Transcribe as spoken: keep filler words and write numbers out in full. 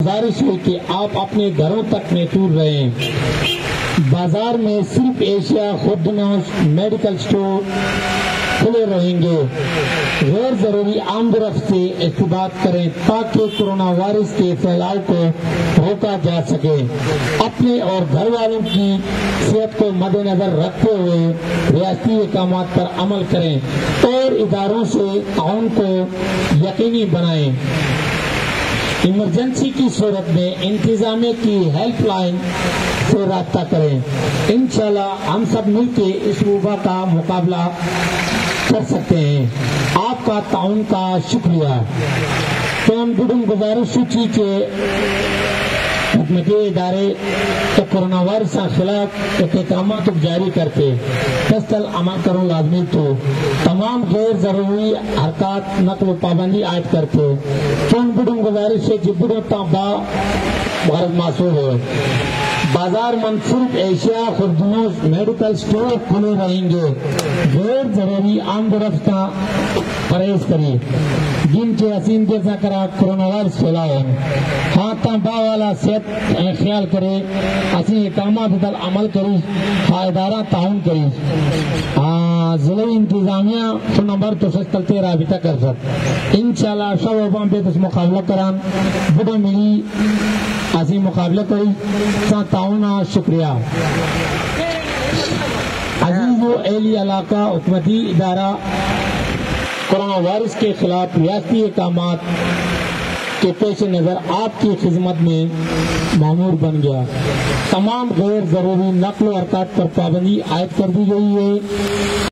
گزارش ہے کہ آپ اپنے گھروں تک محفوظ رہیں۔ بازار میں صرف ایشیا خوردنوش میڈیکل سٹور کھلے رہیں گے۔ غیر ضروری آمد و رفت سے احتیاط کریں تاکہ کرونا وائرس کے پھیلاؤ کو روکا جا سکے۔ اپنے اور گھر والوں کی صحت کو مد نظر رکھتے ہوئے ریاستی احکامات پر عمل کریں اور اداروں سے تعاون کو یقینی بنائیں۔ ایمرجنسی کی صورت میں انتظامیہ کی ہیلپ لائن سے رابطہ کریں۔ انشاءاللہ ہم سب مل کے اس وبا کا مقابلہ کر سکتے ہیں۔ آپ کا تعاون کا شکریہ۔ تم گڈم گزارش چی کے حکومتی ادارے تو کرونا وائرس کے خلاف احکامات جاری کرتے دستل عمل کروں لازمی تو تمام غیر ضروری حرکات نقل و پابندی عائد کرتے چون گڈم گزارش سے جبڑوں تابا غرض معصوم ہے۔ بازار منصوب ایشیا خوردنوش میڈیکل سٹور کھلے رہیں گے۔ غیر ضروری آمد و رفت کا پرہیز کریں جن کے حسین جیسا کرا کرونا وائرس پھیلاؤ ہاتھ با والا صحت خیال کرے اسی احکامات پر عمل کری فائدارہ تعاون کری ضلع انتظامیہ سو نمبر تو سستلتے رابطہ کر سک انشاءاللہ شو وبام پہ اس مقابلہ کران بڑے ملی اسی مقابلہ کری سا تعاون شکریہ۔ عزیز و اہلی علاقہ حکومتی ادارہ کرونا وائرس کے خلاف ریاستی احکامات کے پیش نظر آپ کی خدمت میں مامور بن گیا۔ تمام غیر ضروری نقل و حرکات پر پابندی عائد کر دی گئی ہے۔